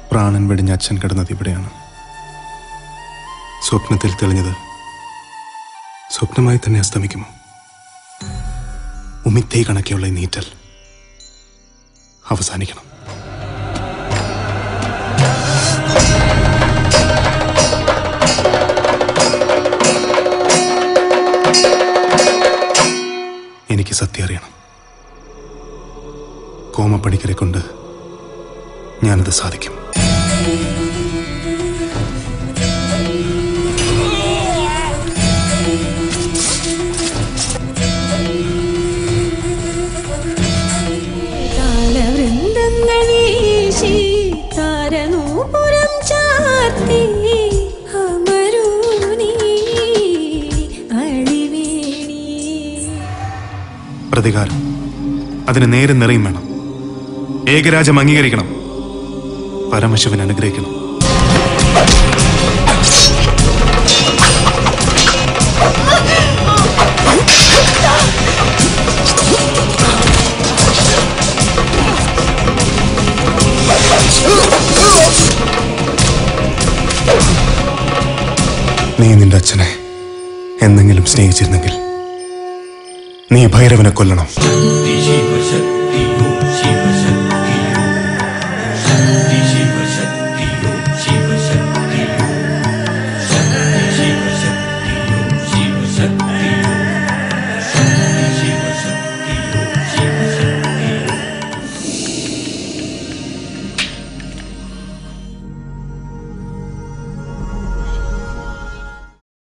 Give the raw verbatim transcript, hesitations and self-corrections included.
പ്രാണൻ വെടിഞ്ഞ അച്ഛൻ കിടന്നത് ഇവിടെയാണ്. സ്വപ്നത്തിൽ തെളിഞ്ഞത് സ്വപ്നമായി തന്നെ അസ്തമിക്കുമോ? ഉമിത്തൈ കണക്കെയുള്ള ഈ നീറ്റൽ അവസാനിക്കണം. എനിക്ക് സത്യം അറിയണം. കോമപ്പണിക്കരെ കൊണ്ട് ഞാനത് സാധിക്കും. പ്രതികാരം അതിന് നേരെ നിറയും വേണം. ഏകരാജം അംഗീകരിക്കണം. പരമശിവൻ അനുഗ്രഹിക്കണം. നീ നിന്റെ അച്ഛനെ എന്തെങ്കിലും സ്നേഹിച്ചിരുന്നെങ്കിൽ നീ ഭൈരവനെ കൊല്ലണം.